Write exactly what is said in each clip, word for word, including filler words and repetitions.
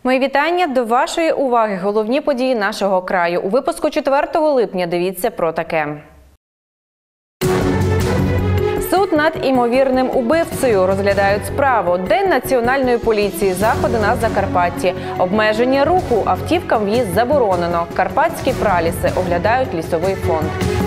Мої вітання, до вашої уваги головні події нашого краю. У випуску четвертого липня дивіться про таке. Суд над імовірним убивцею. Розглядають справу. День національної поліції. Заходи на Закарпатті. Обмеження руху. Автівкам в'їзд заборонено. Карпатські праліси. Оглядають лісовий фонд.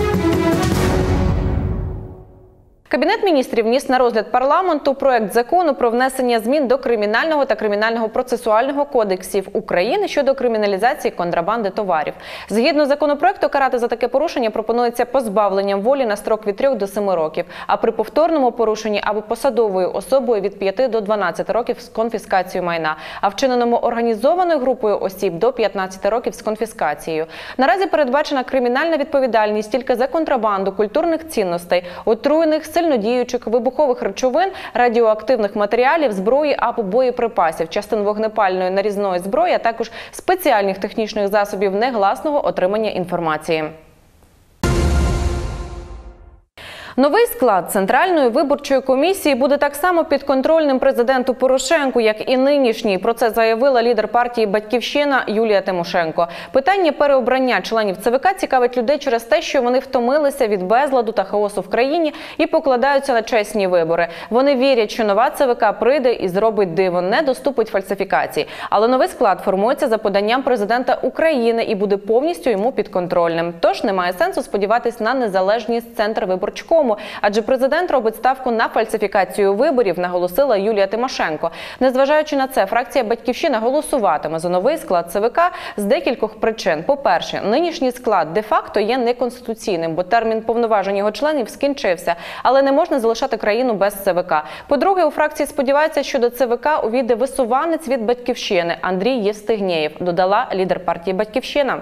Кабінет міністрів вніс на розгляд парламенту проект закону про внесення змін до Кримінального та Кримінального процесуального кодексів України щодо криміналізації контрабанди товарів. Згідно законопроекту, карати за таке порушення пропонується позбавленням волі на строк від трьох до семи років, а при повторному порушенні або посадовою особою від п'яти до дванадцяти років з конфіскацією майна, а вчиненому організованою групою осіб до п'ятнадцяти років з конфіскацією. Наразі передбачена кримінальна відповідальність тільки за контрабанду культурних цінностей, отруєних, сильнодіючих, вибухових речовин, радіоактивних матеріалів, зброї або боєприпасів, частин вогнепальної нарізної зброї, а також спеціальних технічних засобів негласного отримання інформації. Новий склад Центральної виборчої комісії буде так само підконтрольним президенту Порошенку, як і нинішній. Про це заявила лідер партії «Батьківщина» Юлія Тимошенко. Питання переобрання членів ЦВК цікавить людей через те, що вони втомилися від безладу та хаосу в країні і покладаються на чесні вибори. Вони вірять, що нова ЦВК прийде і зробить диво, не доступить фальсифікацій. Але новий склад формується за поданням президента України і буде повністю йому підконтрольним. Тож немає сенсу сподіватись на незалежність Центрвиборчкому. Адже президент робить ставку на фальсифікацію виборів, наголосила Юлія Тимошенко. Незважаючи на це, фракція «Батьківщина» голосуватиме за новий склад ЦВК з декількох причин. По-перше, нинішній склад де-факто є неконституційним, бо термін повноважень його членів скінчився, але не можна залишати країну без ЦВК. По-друге, у фракції сподіваються, що до ЦВК увійде висуванець від «Батьківщини» Андрій Євстигнєєв, додала лідер партії «Батьківщина».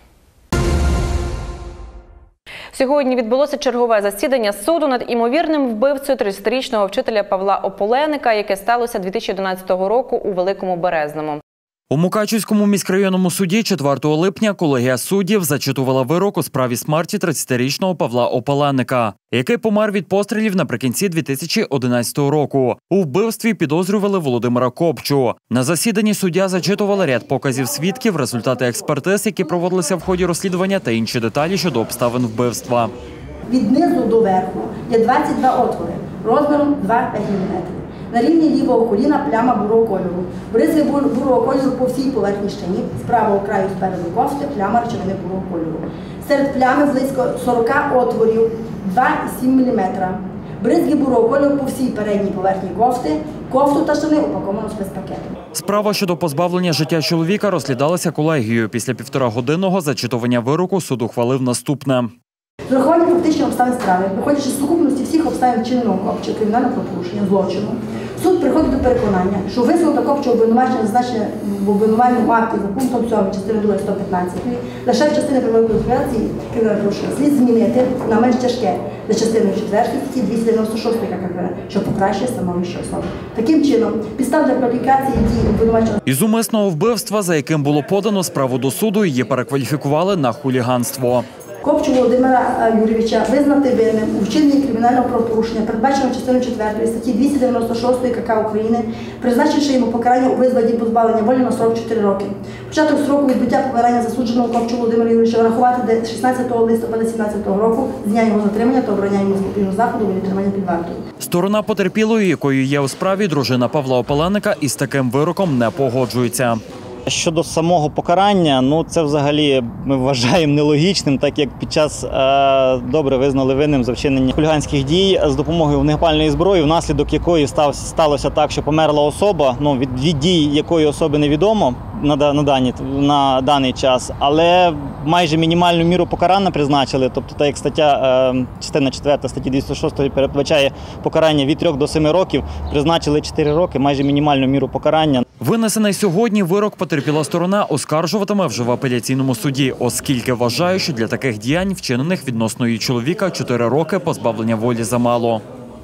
Сьогодні відбулося чергове засідання суду над імовірним вбивцею тридцятирічного вчителя Павла Ополеника, яке сталося дві тисячі одинадцятого року у Великому Березному. У Мукачівському міськрайонному суді четвертого липня колегія суддів зачитувала вирок у справі смерті тридцятирічного Павла Ополеника, який помер від пострілів наприкінці дві тисячі одинадцятого року. У вбивстві підозрювали Володимира Копчу. На засіданні суддя зачитувала ряд показів свідків, результати експертиз, які проводилися в ході розслідування, та інші деталі щодо обставин вбивства. Від низу до верху є двадцять два отвори розміром два-п'ять міліметрів. На рівні лівого коліна пляма бурого кольору. Бризги бурого кольору по всій поверхні штанів, з правого краю спереду кофти пляма речовини бурого кольору. Серед плями близько сорока отворів, два-сім міліметра. Бризги бурого кольору по всій передній поверхні кофти, кофту та штани упаковано в спецпакетом. Справа щодо позбавлення життя чоловіка розглядалася колегією. Після півторагодинного зачитування вироку суд ухвалив наступне. З урахуванням фактичних обставин справи, виходячи з сукупності всіх обставин вчиненого Копча кримінального правопорушення, злочину, суд приходить до переконання, що висновок Копча обвинувачення зазначення в обвинувальному акті за пунктом сьомим частини другої сто п'ятнадцятої лише в частини правової кваліфікації кримінального правопорушення слід змінити на менш тяжке за частиною четвертої статті двісті дев'яносто шостої ККП, що покращує становище особи. Таким чином, підстав для кваліфікації дій обвинуваченого із умисного вбивства, за яким було подано справу до суду, її перекваліфікували на хуліганство. Копчу Володимира Юрійовича визнати винним у вчиненні кримінального правопорушення, передбаченого частиною четвертої статті двісті дев'яносто шостої КК України, призначивши йому покарання у вигляді позбавлення волі на срок чотири роки. Початок строку відбуття покарання засудженого Копчу Володимира Юрійовича врахувати шістнадцятого листопада дві тисячі сімнадцятого року з дня його затримання та обрання йому спокійного заходу у відтримання під вартою. Сторона потерпілої, якою є у справі дружина Павла Ополеника, із таким вироком не погоджується. Щодо самого покарання, ну це взагалі ми вважаємо нелогічним, так як під час е, добре визнали винним за вчинення хуліганських дій з допомогою вогнепальної зброї, внаслідок якої став, сталося так, що померла особа, ну від, від дій якої особи невідомо на, на, дані, на даний час, але майже мінімальну міру покарання призначили, тобто так як стаття, е, частина четверта статті двісті шостої передбачає покарання від трьох до семи років, призначили чотири роки, майже мінімальну міру покарання. Винесений сьогодні вирок потерпіла сторона оскаржуватиме вже в апеляційному суді, оскільки вважає, що для таких діянь, вчинених відносно її чоловіка, чотири роки позбавлення волі замало.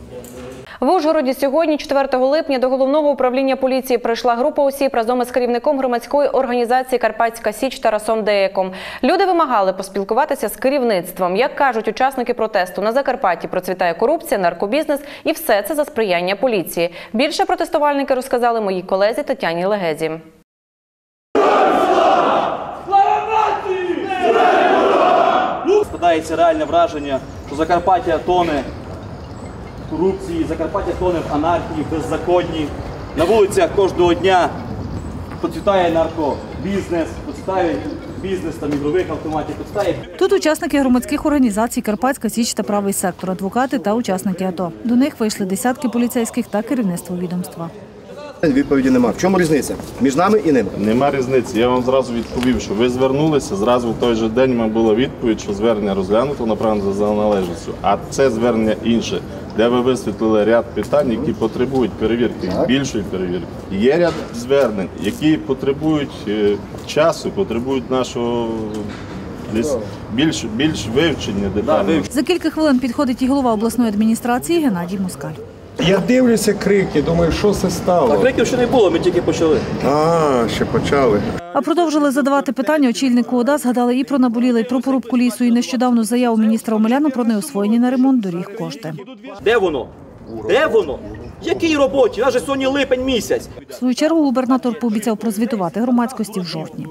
В Ужгороді сьогодні, четвертого липня, до головного управління поліції прийшла група осіб разом із керівником громадської організації «Карпатська Січ» Тарасом Деяком. Люди вимагали поспілкуватися з керівництвом. Як кажуть учасники протесту, на Закарпатті процвітає корупція, наркобізнес і все це за сприяння поліції. Більше протестувальники розказали моїй колезі Тетяні Легезі. складається реальне враження, що Закарпаття тоне в корупції, Закарпаття тоне в анархії, беззаконні. На вулицях кожного дня процвітає наркобізнес, процвітає бізнес там ігрових автоматів, процвітає. Тут учасники громадських організацій «Карпатська Січ» та «Правий сектор», адвокати та учасники АТО. До них вийшли десятки поліцейських та керівництво відомства. Відповіді нема. В чому різниця між нами і ними? Нема різниці. Я вам зразу відповів, що ви звернулися, зразу в той же день вам була відповідь, що звернення розглянуто, направлено за належністю. А це звернення інше, де ви висвітлили ряд питань, які потребують перевірки, більшої перевірки. Є ряд звернень, які потребують е, часу, потребують нашого десь більш, більш вивчення детально. За кілька хвилин підходить і голова обласної адміністрації Геннадій Москаль. Я дивлюся крики, думаю, що це стало. А криків ще не було, ми тільки почали. А, ще почали. А продовжили задавати питання очільнику ОДА, згадали і про наболіле, і про порубку лісу, і нещодавно заяву міністра Омеляна про неосвоєні на ремонт доріг кошти. Де воно? Де воно? В якій роботі? Аж сьогодні липень місяць. В свою чергу губернатор пообіцяв прозвітувати громадськості в жовтні.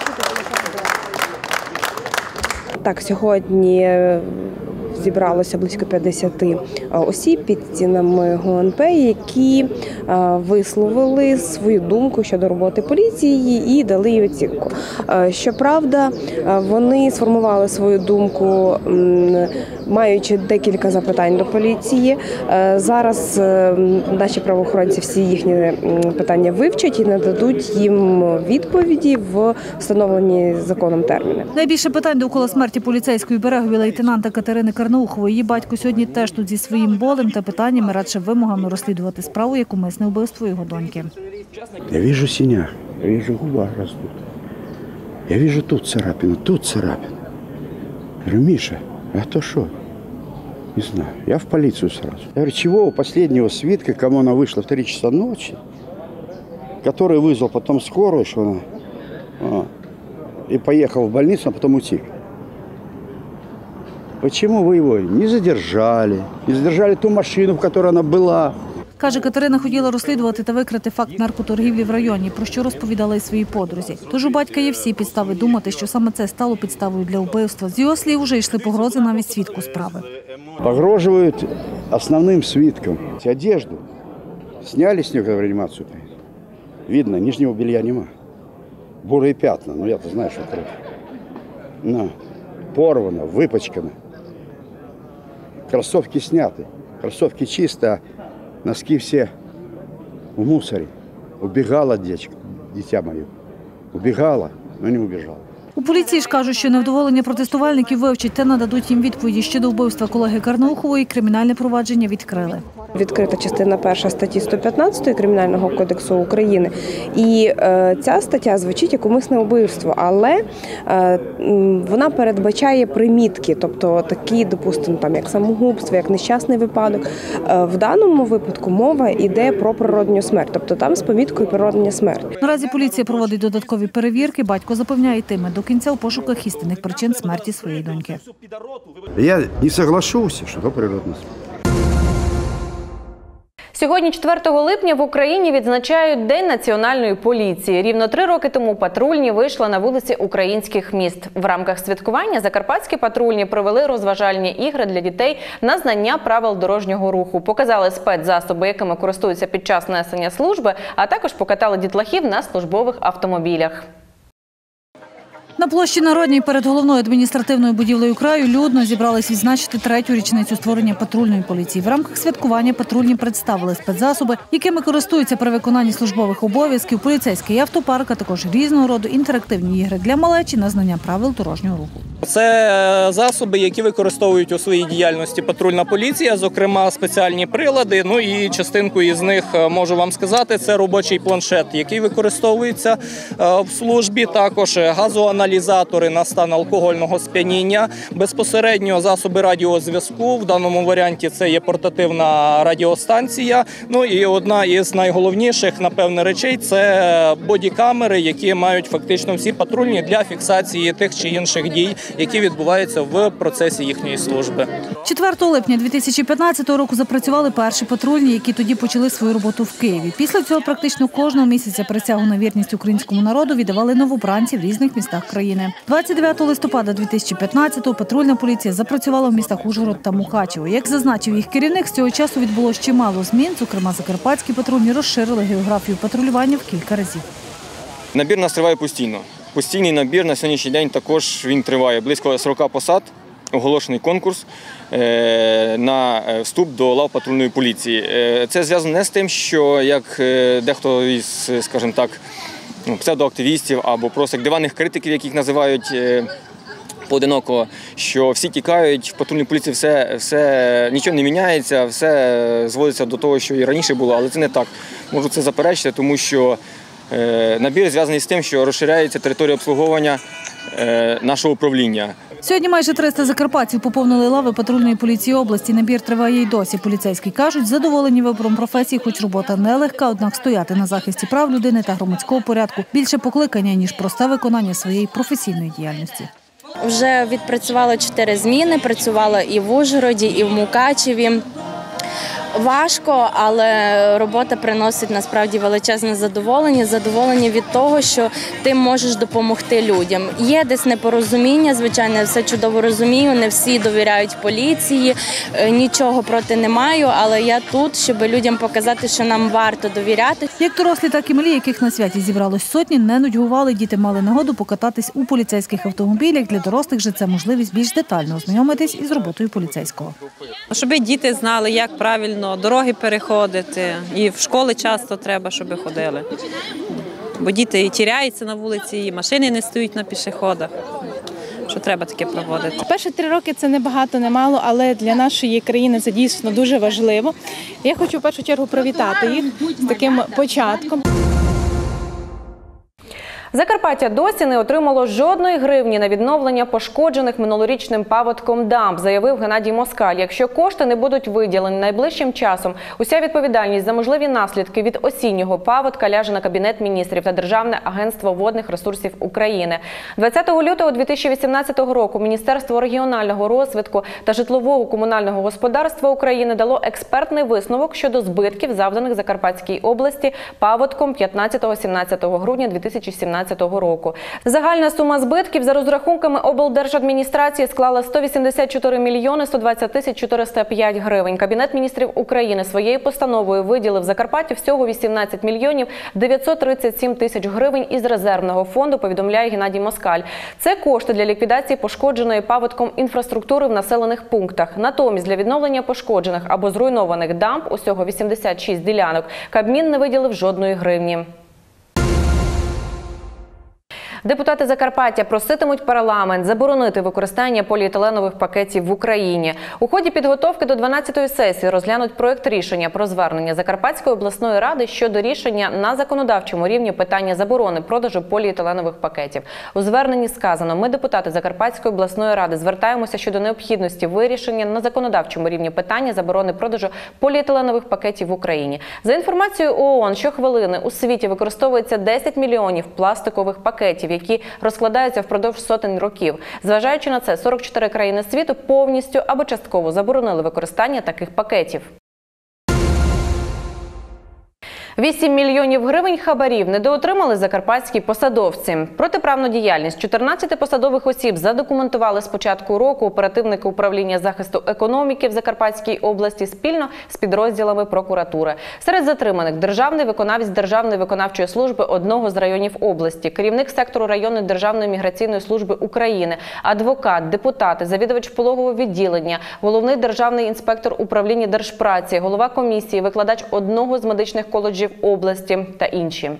Так, сьогодні зібралося близько п'ятдесят осіб під стінами ГУНП, які висловили свою думку щодо роботи поліції і дали їй оцінку. Щоправда, вони сформували свою думку, маючи декілька запитань до поліції. Зараз наші правоохоронці всі їхні питання вивчать і нададуть їм відповіді в встановлені законом терміни. Найбільше питань довкола смерті поліцейської берегові лейтенанта Катерини Карнаухової. Її батько сьогодні теж тут зі своїм болем та питаннями, радше вимогами розслідувати справу як умисне вбивство його доньки. Я вижу синяк, я вижу губа растут. Я вижу тут царапину, тут царапину. Я говорю, Миша, а то что? Не знаю. Я в полицию сразу. Я говорю, чего у последнего свидка, кому она вышла в три часа ночи, который вызвал потом скорую, что она, а, и поехал в больницу, а потом утек. Почему вы его не задержали, не задержали ту машину, в которой она была? Каже, Катерина хотіла розслідувати та викрити факт наркоторгівлі в районі, про що розповідала й своїй подрузі. Тож у батька є всі підстави думати, що саме це стало підставою для вбивства. З його слів, вже йшли погрози навіть свідку справи. Погроживают основным свидкам. Одежду сняли с нее, в реанимацию. Видно, нижнего белья нема. Бурые пятна, ну я-то знаю, что кровь. На. Порвано, выпачкано. Кроссовки сняты. Кроссовки чисто, а носки все в мусоре. Убегала дечка, дитя мое. Убегала, но не убежала. У поліції ж кажуть, що невдоволення протестувальників вивчать та нададуть їм відповіді щодо вбивства колеги Карнаухової. Кримінальне провадження відкрили. Відкрита частина перша статті сто п'ятнадцять Кримінального кодексу України. І е, ця стаття звучить як умисне вбивство, але е, вона передбачає примітки, тобто такі, допустимо, там як самогубство, як нещасний випадок. Е, в даному випадку мова йде про природню смерть, тобто там з поміткою природня смерть. Наразі поліція проводить додаткові перевірки. Батько запевняє, йтиме до кінця у пошуках істинних причин смерті своєї доньки. Я не соглашусь, що це природна смерть. Сьогодні, четвертого липня, в Україні відзначають День національної поліції. Рівно три роки тому патрульні вийшли на вулиці українських міст. В рамках святкування закарпатські патрульні провели розважальні ігри для дітей на знання правил дорожнього руху. Показали спецзасоби, якими користуються під час несення служби, а також покатали дітлахів на службових автомобілях. На площі Народній перед головною адміністративною будівлею краю людно зібрались відзначити третю річницю створення патрульної поліції. В рамках святкування патрульні представили спецзасоби, якими користуються при виконанні службових обов'язків, поліцейський автопарк, а також різного роду інтерактивні ігри для малечі на знання правил дорожнього руху. Це засоби, які використовують у своїй діяльності патрульна поліція, зокрема спеціальні прилади. Ну і частинку із них можу вам сказати, це робочий планшет, який використовується в службі, також газоаналізатори на стан алкогольного сп'яніння, безпосередньо засоби радіозв'язку, в даному варіанті це є портативна радіостанція. Ну і одна із найголовніших, напевне, речей – це бодікамери, які мають фактично всі патрульні для фіксації тих чи інших дій, які відбуваються в процесі їхньої служби. четвертого липня дві тисячі п'ятнадцятого року запрацювали перші патрульні, які тоді почали свою роботу в Києві. Після цього практично кожного місяця присягу на вірність українському народу віддавали новобранці в різних містах країни. України. двадцять дев'ятого листопада дві тисячі п'ятнадцятого патрульна поліція запрацювала в містах Ужгород та Мукачево. Як зазначив їх керівник, з цього часу відбулося чимало змін. Зокрема, закарпатські патрульні розширили географію патрулювання в кілька разів. Набір у нас триває постійно. Постійний набір на сьогоднішній день також він триває. Близько сорок посад, оголошений конкурс на вступ до лав патрульної поліції. Це зв'язано не з тим, що як дехто із, скажімо так, псевдоактивістів або просто як диванних критиків, яких називають поодиноко, що всі тікають, в патрульній поліції все, все, нічого не міняється, все зводиться до того, що і раніше було, але це не так. Можу це заперечити, тому що набір зв'язаний з тим, що розширяється територія обслуговування нашого управління. Сьогодні майже триста закарпатців поповнили лави патрульної поліції області. Набір триває й досі. Поліцейські кажуть, задоволені вибором професії, хоч робота нелегка, однак стояти на захисті прав людини та громадського порядку більше покликання, ніж просте виконання своєї професійної діяльності. Вже відпрацювала чотири зміни, працювала і в Ужгороді, і в Мукачеві. Важко, але робота приносить насправді величезне задоволення. Задоволення від того, що ти можеш допомогти людям. Є десь непорозуміння, звичайно, я все чудово розумію, не всі довіряють поліції, нічого проти не маю, але я тут, щоб людям показати, що нам варто довіряти. Як дорослі, так і малі, яких на святі зібралось сотні, не нудьгували. Діти мали нагоду покататись у поліцейських автомобілях. Для дорослих же це можливість більш детально ознайомитись із роботою поліцейського. Щоб діти знали, як правильно дороги переходити. І в школи часто треба, щоб ходили. Бо діти і тіряються на вулиці, і машини не стоять на пішоходах. Що треба таке проводити. Перші три роки це не багато, не мало, але для нашої країни це дійсно дуже важливо. Я хочу в першу чергу привітати їх з таким початком. Закарпаття досі не отримало жодної гривні на відновлення пошкоджених минулорічним паводком дамб, заявив Геннадій Москаль. Якщо кошти не будуть виділені найближчим часом, уся відповідальність за можливі наслідки від осіннього паводка ляже на Кабінет міністрів та Державне агентство водних ресурсів України. двадцятого лютого дві тисячі вісімнадцятого року Міністерство регіонального розвитку та житлово-комунального господарства України дало експертний висновок щодо збитків, завданих Закарпатській області паводком п'ятнадцятого-сімнадцятого грудня дві тисячі сімнадцятого року. Загальна сума збитків за розрахунками облдержадміністрації склала сто вісімдесят чотири мільйони сто двадцять тисяч чотириста п'ять гривень. Кабінет міністрів України своєю постановою виділив Закарпаттю всього вісімнадцять мільйонів дев'ятсот тридцять сім тисяч гривень із резервного фонду, повідомляє Геннадій Москаль. Це кошти для ліквідації пошкодженої паводком інфраструктури в населених пунктах. Натомість для відновлення пошкоджених або зруйнованих дамб, усього вісімдесят шість ділянок, Кабмін не виділив жодної гривні. Депутати Закарпаття проситимуть парламент заборонити використання поліетиленових пакетів в Україні. У ході підготовки до дванадцятої сесії розглянуть проект рішення про звернення Закарпатської обласної ради щодо рішення на законодавчому рівні питання заборони продажу поліетиленових пакетів. У зверненні сказано: ми, депутати Закарпатської обласної ради, звертаємося щодо необхідності вирішення на законодавчому рівні питання заборони продажу поліетиленових пакетів в Україні. За інформацією ООН, щохвилини у світі використовується десять мільйонів пластикових пакетів, які розкладаються впродовж сотень років. Зважаючи на це, сорок чотири країни світу повністю або частково заборонили використання таких пакетів. вісім мільйонів гривень хабарів недоотримали закарпатські посадовці. Протиправну діяльність чотирнадцяти посадових осіб задокументували з початку року оперативники управління захисту економіки в Закарпатській області спільно з підрозділами прокуратури. Серед затриманих державний виконавець Державної виконавчої служби одного з районів області, керівник сектору районної Державної міграційної служби України, адвокат, депутати, завідувач пологового відділення, головний державний інспектор управління Держпраці, голова комісії, викладач одного з медичних коледжів області та інші.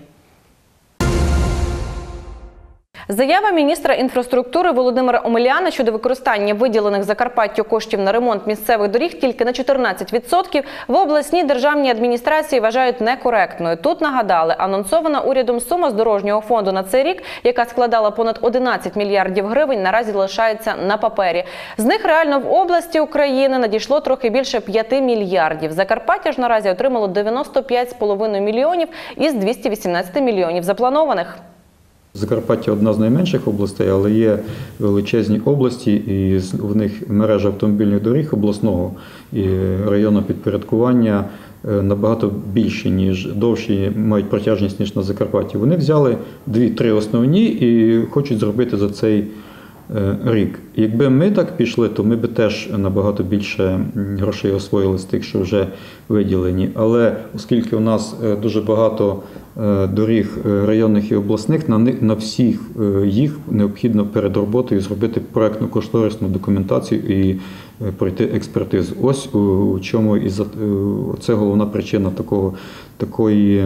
Заява міністра інфраструктури Володимира Омеляна щодо використання виділених Закарпаттю коштів на ремонт місцевих доріг тільки на чотирнадцять відсотків в обласній державній адміністрації вважають некоректною. Тут нагадали, анонсована урядом сума з дорожнього фонду на цей рік, яка складала понад одинадцять мільярдів гривень, наразі лишається на папері. З них реально в області України надійшло трохи більше п'яти мільярдів. Закарпаття ж наразі отримало дев'яносто п'ять з половиною мільйонів із двохсот вісімнадцяти мільйонів запланованих. Закарпаття – одна з найменших областей, але є величезні області, і в них мережа автомобільних доріг обласного і районного підпорядкування набагато більші, ніж довші, мають протяжність, ніж на Закарпатті. Вони взяли дві-три основні і хочуть зробити за цей рік. Якби ми так пішли, то ми б теж набагато більше грошей освоїли з тих, що вже виділені. Але оскільки у нас дуже багато доріг районних і обласних, на, на всіх їх необхідно перед роботою зробити проєктно-кошторисну документацію і пройти експертизу. Ось у чому і за це головна причина такого, такої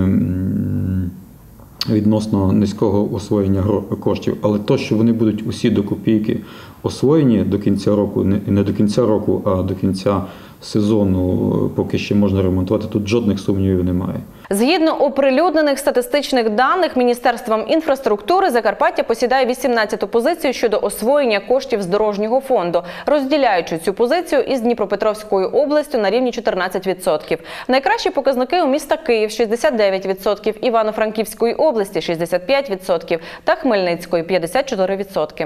відносно низького освоєння коштів. Але то, що вони будуть усі до копійки освоєні до кінця року, не до кінця року, а до кінця сезону, поки ще можна ремонтувати, тут жодних сумнівів немає. Згідно оприлюднених статистичних даних Міністерством інфраструктури, Закарпаття посідає вісімнадцяту позицію щодо освоєння коштів з дорожнього фонду, розділяючи цю позицію із Дніпропетровською областю на рівні чотирнадцять відсотків. Найкращі показники у міста Київ – шістдесят дев'ять відсотків, Івано-Франківської області – шістдесят п'ять відсотків та Хмельницької – п'ятдесят чотири відсотки.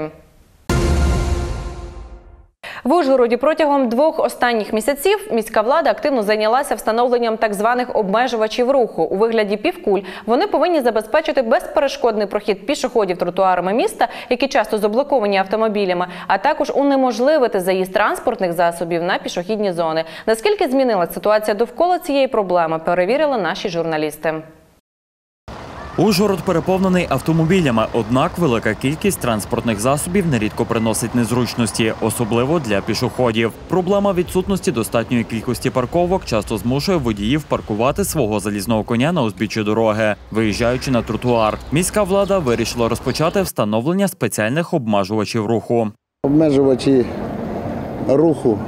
В Ужгороді протягом двох останніх місяців міська влада активно зайнялася встановленням так званих обмежувачів руху. У вигляді півкуль вони повинні забезпечити безперешкодний прохід пішоходів тротуарами міста, які часто заблоковані автомобілями, а також унеможливити заїзд транспортних засобів на пішохідні зони. Наскільки змінилася ситуація довкола цієї проблеми, перевірили наші журналісти. Ужгород переповнений автомобілями, однак велика кількість транспортних засобів нерідко приносить незручності, особливо для пішоходів. Проблема відсутності достатньої кількості парковок часто змушує водіїв паркувати свого залізного коня на узбіччі дороги, виїжджаючи на тротуар. Міська влада вирішила розпочати встановлення спеціальних обмежувачів руху. Обмежувачі руху,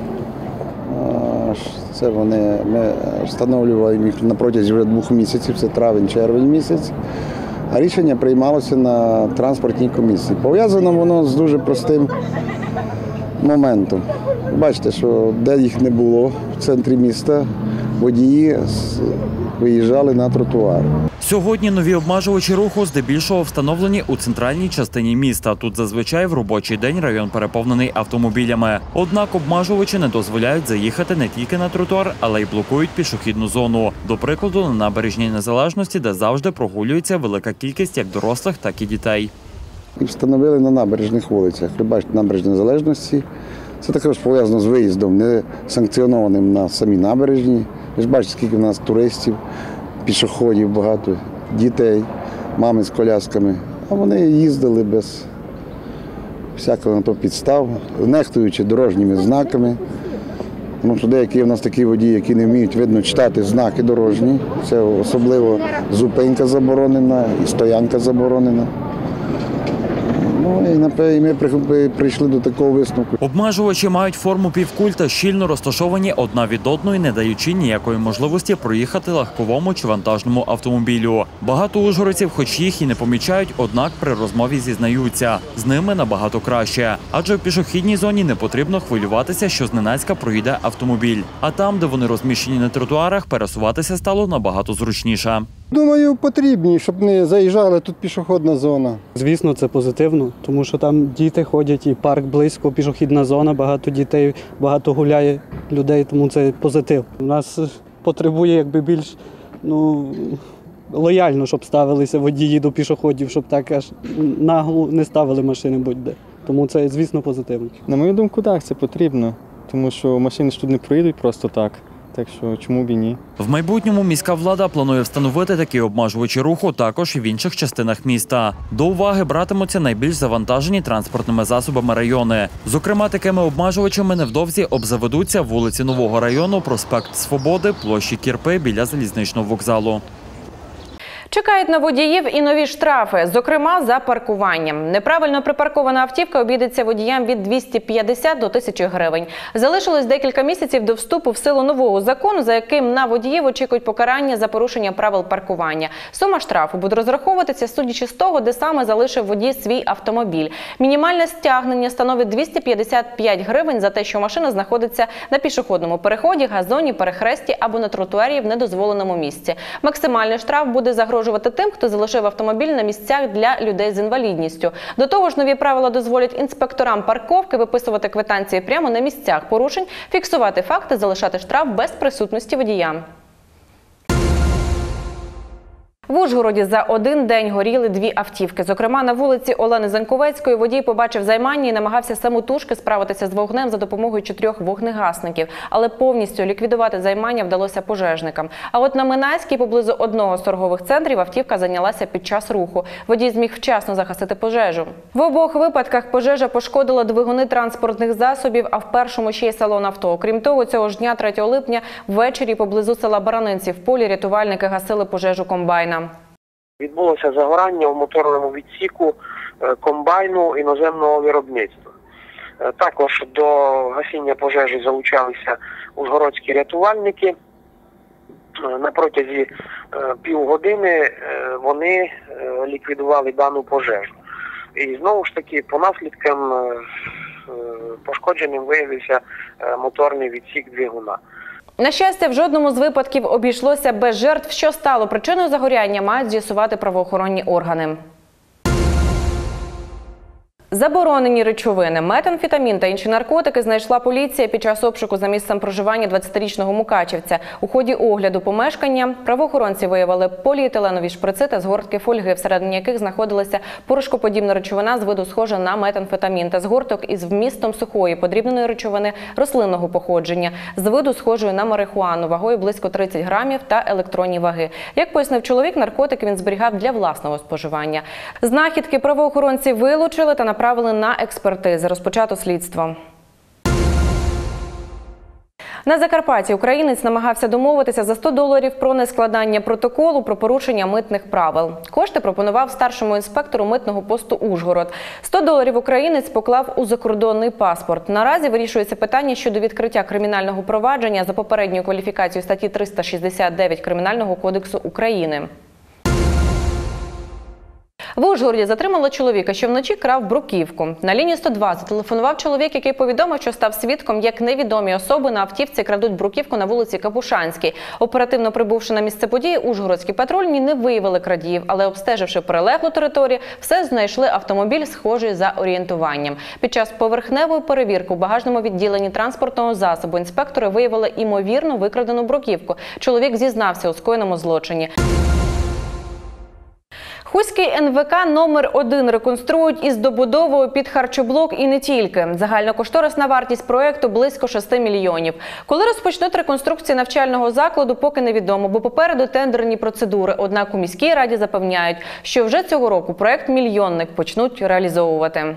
це вони, ми встановлювали їх на протязі вже двох місяців, це травень-червень місяць, а рішення приймалося на транспортній комісії. Пов'язано воно з дуже простим моментом. Бачите, що де їх не було в центрі міста, водії виїжджали на тротуар. Сьогодні нові обмежувачі руху здебільшого встановлені у центральній частині міста. Тут зазвичай в робочий день район переповнений автомобілями. Однак обмежувачі не дозволяють заїхати не тільки на тротуар, але й блокують пішохідну зону. До прикладу, на набережній Незалежності, де завжди прогулюється велика кількість як дорослих, так і дітей. І встановили на набережних вулицях. Ви бачите, набережна Незалежності. Це також пов'язано з виїздом, не санкціонованим на самі набережні. Ви ж бачите, скільки в нас туристів, пішоходів багато, дітей, мами з колясками. А вони їздили без всякого на то підстав, нехтуючи дорожніми знаками. Тому що деякі в нас такі водії, які не вміють, видно, читати знаки дорожні. Це особливо зупинка заборонена і стоянка заборонена. Ну, і, напевно, ми прийшли до такого висновку. Обмежувачі мають форму півкуль та щільно розташовані одна від одної, не даючи ніякої можливості проїхати легковому чи вантажному автомобілю. Багато ужгородців, хоч їх і не помічають, однак при розмові зізнаються. З ними набагато краще. Адже в пішохідній зоні не потрібно хвилюватися, що зненацька проїде автомобіль. А там, де вони розміщені на тротуарах, пересуватися стало набагато зручніше. Думаю, потрібні, щоб не заїжджали, тут пішохідна зона. Звісно, це позитивно, тому що там діти ходять, і парк близько, пішохідна зона, багато дітей, багато гуляє людей, тому це позитив. У нас потребує якби більш ну, лояльно, щоб ставилися водії до пішоходів, щоб так аж нагло не ставили машини будь-де. Тому це, звісно, позитивно. На мою думку, так, це потрібно, тому що машини ж тут не проїдуть просто так. Так що чому б і ні? В майбутньому міська влада планує встановити такі обмежувачі руху також і в інших частинах міста. До уваги братимуться найбільш завантажені транспортними засобами райони. Зокрема, такими обмежувачами невдовзі обзаведуться вулиці Нового району, проспект Свободи, площі Кірпи біля залізничного вокзалу. Чекають на водіїв і нові штрафи, зокрема за паркуванням. Неправильно припаркована автівка обійдеться водіям від двохсот п'ятдесят до тисячі гривень. Залишилось декілька місяців до вступу в силу нового закону, за яким на водіїв очікують покарання за порушення правил паркування. Сума штрафу буде розраховуватися, судячи з того, де саме залишив водій свій автомобіль. Мінімальне стягнення становить двісті п'ятдесят п'ять гривень за те, що машина знаходиться на пішохідному переході, газоні, перехресті або на тротуарі в недозволеному місці. Максимальний штраф буде загрожувати тим, хто залишив автомобіль на місцях для людей з інвалідністю. До того ж, нові правила дозволять інспекторам парковки виписувати квитанції прямо на місцях порушень, фіксувати факти, залишати штраф без присутності водія. В Ужгороді за один день горіли дві автівки. Зокрема, на вулиці Олени Заньковецької водій побачив займання і намагався самотужки справитися з вогнем за допомогою чотирьох вогнегасників. Але повністю ліквідувати займання вдалося пожежникам. А от на Минайській, поблизу одного з торгових центрів, автівка зайнялася під час руху. Водій зміг вчасно загасити пожежу. В обох випадках пожежа пошкодила двигуни транспортних засобів, а в першому ще й салон авто. Крім того, цього ж дня, третього липня, ввечері поблизу села Баранинці в полі рятувальники гасили пожежу комбайна. Відбулося загорання у моторному відсіку комбайну іноземного виробництва. Також до гасіння пожежі залучалися ужгородські рятувальники. На протязі півгодини вони ліквідували дану пожежу. І знову ж таки, по наслідкам пошкодженим виявився моторний відсік двигуна. На щастя, в жодному з випадків обійшлося без жертв. Що стало причиною загоряння, мають з'ясувати правоохоронні органи. Заборонені речовини, метамфетамін та інші наркотики знайшла поліція під час обшуку за місцем проживання двадцятирічного мукачівця. У ході огляду помешкання правоохоронці виявили поліетиленові шприци та згортки фольги, всередині яких знаходилася порошкоподібна речовина з виду схожа на метамфетамін та згорток із вмістом сухої подрібненої речовини рослинного походження, з виду схожої на марихуану, вагою близько тридцять грамів та електронні ваги. Як пояснив чоловік, наркотики він зберігав для власного споживання. Знахідки правоохоронці вилучили та направили на експертизи. Розпочато слідство. На Закарпатті українець намагався домовитися за сто доларів про нескладання протоколу про порушення митних правил. Кошти пропонував старшому інспектору митного посту Ужгород. сто доларів українець поклав у закордонний паспорт. Наразі вирішується питання щодо відкриття кримінального провадження за попередньою кваліфікацією статті триста шістдесят дев'ять Кримінального кодексу України. В Ужгороді затримали чоловіка, що вночі крав бруківку. На лінії сто два зателефонував чоловік, який повідомив, що став свідком, як невідомі особи на автівці крадуть бруківку на вулиці Капушанській. Оперативно прибувши на місце події, ужгородські патрульні не виявили крадіїв, але обстеживши прилеглу територію, все знайшли автомобіль, схожий за орієнтуванням. Під час поверхневої перевірки у багажному відділенні транспортного засобу інспектори виявили імовірно викрадену бруківку. Чоловік зізнався у скоєному злочині. Хуський ен ве ка номер один реконструюють із добудовою під харчоблок і не тільки. Загальнокошторисна вартість проєкту – близько шести мільйонів. Коли розпочнуть реконструкцію навчального закладу, поки невідомо, бо попереду тендерні процедури. Однак у міській раді запевняють, що вже цього року проєкт «Мільйонник» почнуть реалізовувати.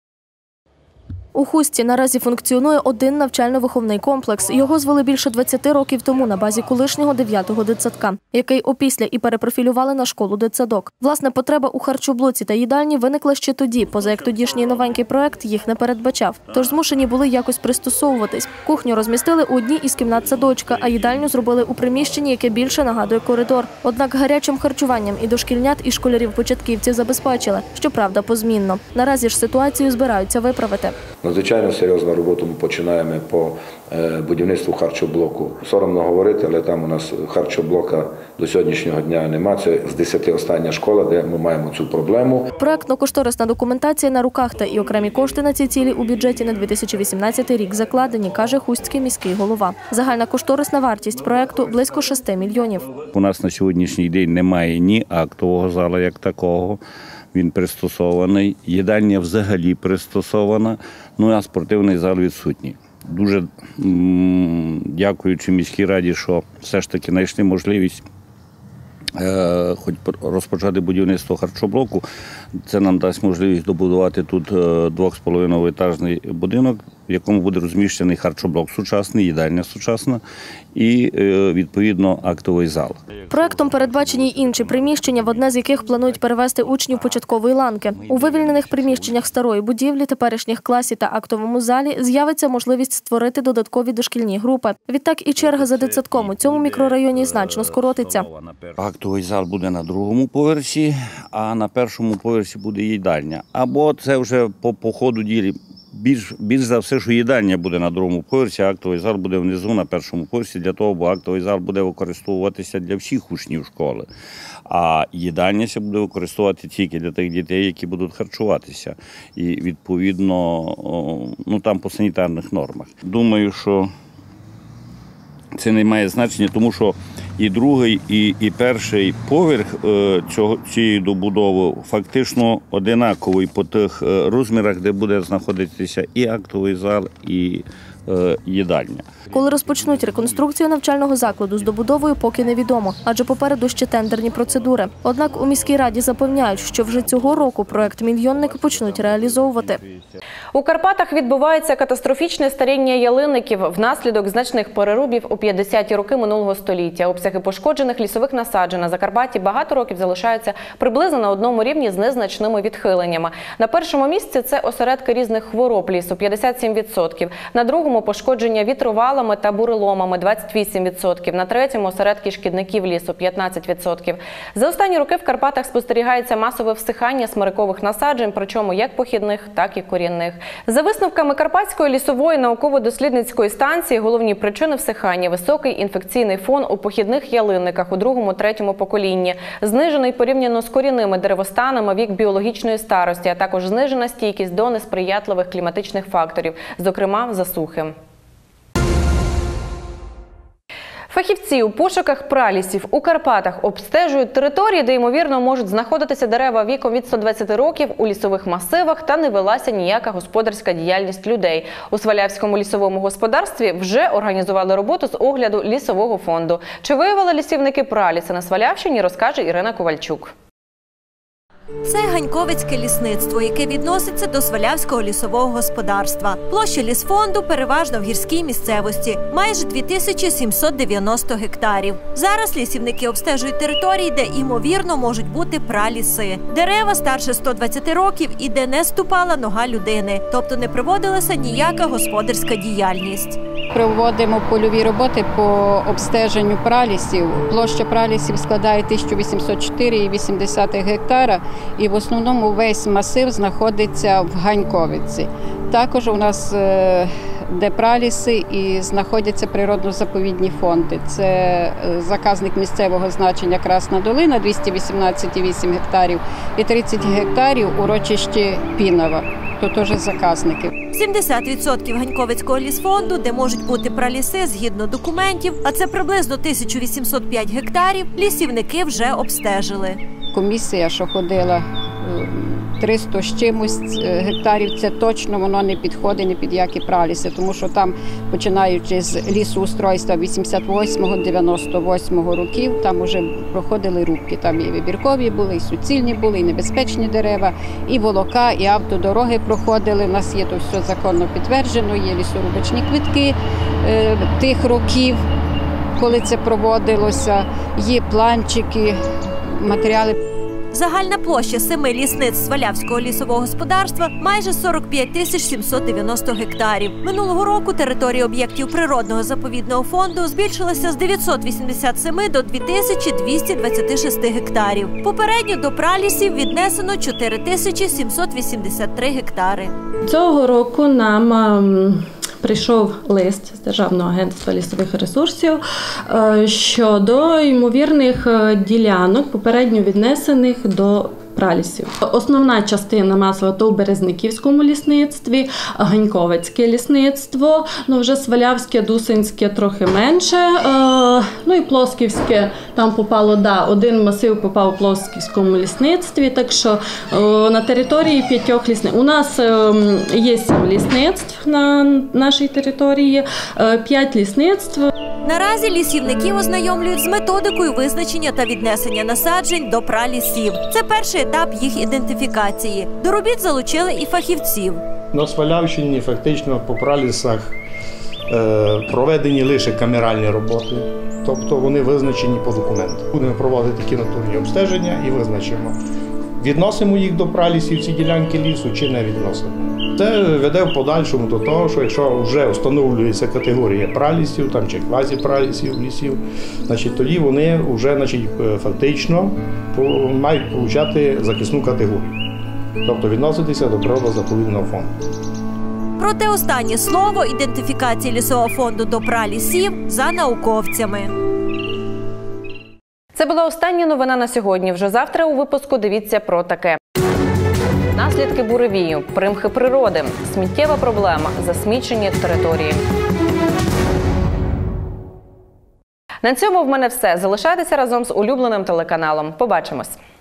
У Хустці наразі функціонує один навчально-виховний комплекс. Його звели більше двадцяти років тому на базі колишнього дев'ятого дитсадка, який опісля і перепрофілювали на школу-дитсадок. Власне, потреба у харчоблоці та їдальні виникла ще тоді, поза як тодішній новенький проект їх не передбачав. Тож змушені були якось пристосовуватись. Кухню розмістили у одній із кімнат садочка, а їдальню зробили у приміщенні, яке більше нагадує коридор. Однак гарячим харчуванням і дошкільнят, і школярів-початківців забезпечили, щоправда, позмінно. Наразі ж ситуацію збираються виправити. Надзвичайно серйозну роботу ми починаємо по будівництву харчоблоку. Соромно говорити, але там у нас харчоблока до сьогоднішнього дня немає. Це з десяти остання школа, де ми маємо цю проблему. Проектно-кошторисна документація на руках та і окремі кошти на ці цілі у бюджеті на дві тисячі вісімнадцятий рік закладені, каже Хустський міський голова. Загальна кошторисна вартість проекту – близько шести мільйонів. У нас на сьогоднішній день немає ні актового залу як такого. Він пристосований, їдальня взагалі пристосована, ну а спортивний зал відсутній. Дуже м- дякуючи міській раді, що все ж таки знайшли можливість е- хоч розпочати будівництво харчоблоку. Це нам дасть можливість добудувати тут е- двох з половиною етажний будинок, в якому буде розміщений харчоблок сучасний, їдальня сучасна і, е- відповідно, актовий зал. Проектом передбачені й інші приміщення, в одне з яких планують перевести учнів початкової ланки. У вивільнених приміщеннях старої будівлі, теперішніх класів та актовому залі з'явиться можливість створити додаткові дошкільні групи. Відтак і черга за дитсадком у цьому мікрорайоні значно скоротиться. Актовий зал буде на другому поверсі, а на першому поверсі буде їдальня. Або це вже по, по ходу ділі. Більш, більш за все, що їдальня буде на другому поверсі, а актовий зал буде внизу на першому поверсі, для того, бо актовий зал буде використовуватися для всіх учнів школи. А їдальня ще буде використовувати тільки для тих дітей, які будуть харчуватися. І, відповідно, ну там по санітарних нормах. Думаю, що це не має значення, тому що і другий, і, і перший поверх е, цього, цієї добудови фактично одинаковий по тих е, розмірах, де буде знаходитися і актовий зал, і е, їдальня. Коли розпочнуть реконструкцію навчального закладу з добудовою, поки невідомо, адже попереду ще тендерні процедури. Однак у міській раді запевняють, що вже цього року проект «Мільйонник» почнуть реалізовувати. У Карпатах відбувається катастрофічне старіння ялинників внаслідок значних перерубів у п'ятдесяті роки минулого століття. Обсяги пошкоджених лісових насаджень на Закарпатті багато років залишаються приблизно на одному рівні з незначними відхиленнями. На першому місці це осередки різних хвороб лісу – п'ятдесят сім відсотків. На другому – пошкодження вітровалами та буреломами – двадцять вісім відсотків. На третьому – осередки шкідників лісу – п'ятнадцять відсотків. За останні роки в Карпатах спостерігається масове всихання смирикових насаджень, причому як похідних, так і корінних. За висновками Карпатської лісової науково-дослідницької станції, головні причини всихання – високий інфекційний фон у похідних ялинниках у другому-третьому поколінні, знижений порівняно з корінними деревостанами вік біологічної старості, а також знижена стійкість до несприятливих кліматичних факторів, зокрема засухи. Фахівці у пошуках пралісів у Карпатах обстежують території, де, ймовірно, можуть знаходитися дерева віком від ста двадцяти років у лісових масивах та не велася ніяка господарська діяльність людей. У Свалявському лісовому господарстві вже організували роботу з огляду лісового фонду. Чи виявили лісівники праліси на Свалявщині, розкаже Ірина Ковальчук. Це Ганьковицьке лісництво, яке відноситься до Свалявського лісового господарства. Площа лісфонду переважно в гірській місцевості – майже дві тисячі сімсот дев'яносто гектарів. Зараз лісівники обстежують території, де, ймовірно, можуть бути праліси. Дерева старше ста двадцяти років і де не ступала нога людини, тобто не проводилася ніяка господарська діяльність. Проводимо польові роботи по обстеженню пралісів. Площа пралісів складає тисячу вісімсот чотири цілих вісім десятих гектара, і в основному весь масив знаходиться в Ганьковиці. Також у нас де праліси і знаходяться природно-заповідні фонди. Це заказник місцевого значення Красна Долина, двісті вісімнадцять цілих вісім гектарів, і тридцять гектарів урочище Пінова. То теж заказники. сімдесят відсотків Ганьковицького лісфонду, де можуть бути праліси згідно документів, а це приблизно тисяча вісімсот п'ять гектарів, лісівники вже обстежили. Комісія, що ходила, триста з чимось гектарів, це точно воно не підходить ні під які праліси, тому що там, починаючи з лісоустройства вісімдесят восьмого — дев'яносто восьмого років, там вже проходили рубки. Там і вибіркові були, і суцільні були, і небезпечні дерева, і волока, і автодороги проходили. У нас є то все законно підтверджено, є лісорубочні квитки е, тих років, коли це проводилося, є планчики, матеріали. Загальна площа семи лісниць Свалявського лісового господарства – майже сорок п'ять тисяч сімсот дев'яносто гектарів. Минулого року територія об'єктів природного заповідного фонду збільшилася з дев'ятсот вісімдесят семи до дві тисячі двісті двадцять шість гектарів. Попередньо до пралісів віднесено чотири тисячі сімсот вісімдесят три гектари. Цього року нам прийшов лист з Державного агентства лісових ресурсів щодо ймовірних ділянок, попередньо віднесених до пралісів. Основна частина масова то у Березниківському лісництві, Ганьковицьке лісництво, ну вже Свалявське, Дусинське трохи менше, ну і Плосківське там попало, да, один масив попав у Плосківському лісництві, так що на території п'ятьох лісництв. У нас є сім лісництв на нашій території, п'ять лісництв. Наразі лісівників ознайомлюють з методикою визначення та віднесення насаджень до пралісів. Це перший етап їх ідентифікації. До робіт залучили і фахівців. На Свалявщині фактично по пралісах е, проведені лише камеральні роботи, тобто вони визначені по документу. Будемо проводити кінотурні обстеження і визначимо, відносимо їх до пралісів ці ділянки лісу чи не відносимо. Це веде в подальшому до того, що якщо вже встановлюється категорія пралісів там, чи квазіпралісів лісів, значить, тоді вони вже значить, фактично мають отримати захисну категорію, тобто відноситися до природно-заповідного фонду. Проте останнє слово ідентифікації лісового фонду до пралісів за науковцями. Це була остання новина на сьогодні. Вже завтра у випуску дивіться про таке. Наслідки буревію, примхи природи, сміттєва проблема, засмічені території. На цьому в мене все. Залишайтеся разом з улюбленим телеканалом. Побачимось!